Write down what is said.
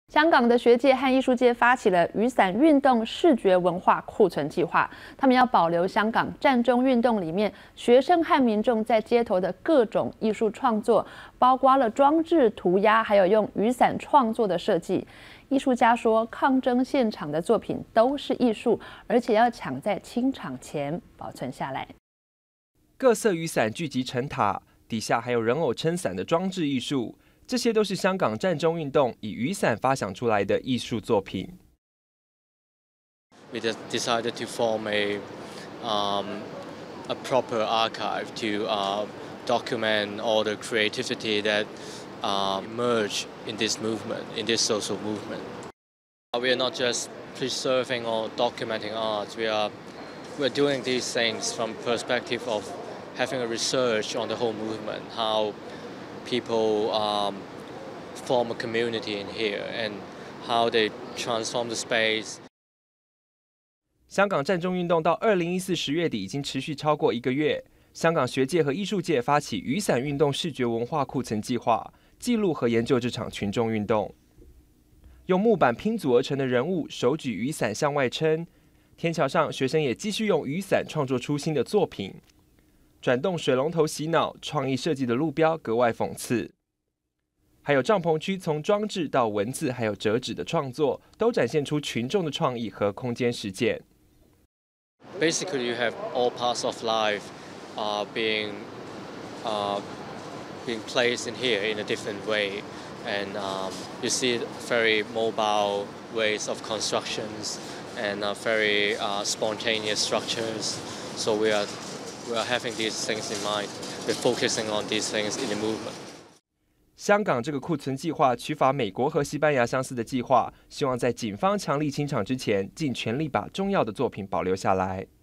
香港的学界和艺术界发起了雨伞运动视觉文化库存计划，他们要保留香港战中运动里面学生和民众在街头的各种艺术创作，包括了装置、涂鸦，还有用雨伞创作的设计。艺术家说，抗争现场的作品都是艺术，而且要抢在清场前保存下来。 各色雨伞聚集成塔，底下还有人偶撑伞的装置艺术。 这些都是香港战中运动以雨伞发想出来的艺术作品。 We decided to form a proper archive to document all the creativity that emerged in this movement, in this social movement. We are not just preserving or documenting art. We're doing these things from perspective of having a research on the whole movement, how people form a community in here and how they transform the space. 香港战中运动到201410月底已经持续超过1个月。香港学界和艺术界发起雨伞运动视觉文化库存计划，记录和研究这场群众运动。用木板拼组而成的人物手举雨伞向外撑，天桥上学生也继续用雨伞创作出新的作品。 转动水龙头洗脑，创意设计的路标格外讽刺。还有帐篷区，从装置到文字，还有折纸的创作，都展现出群众的创意和空间实践。 Basically, you have all parts of life being placed in here in a different way, and you see very mobile ways of constructions and very spontaneous structures. So we are having these things in mind. We're focusing on these things in the movement. 香港这个库存计划取法美国和西班牙相似的计划，希望在警方强力清场之前，尽全力把重要的作品保留下来。